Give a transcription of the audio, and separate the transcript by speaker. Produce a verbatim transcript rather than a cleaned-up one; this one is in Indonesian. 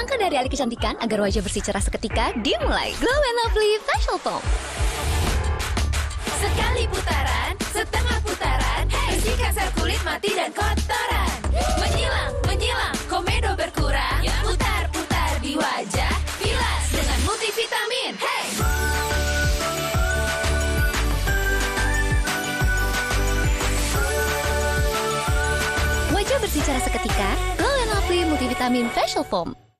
Speaker 1: Maka dari alih kecantikan agar wajah bersih cerah seketika, dimulai Glow and Lovely Facial Foam.
Speaker 2: Sekali putaran, setengah putaran, bersihkan sel kulit mati dan kotoran. Menyilang, menyilang, komedo berkurang. Putar-putar di wajah, bilas dengan multivitamin. Hey!
Speaker 1: Wajah bersih cerah seketika, Glow and Lovely Multivitamin Facial Foam.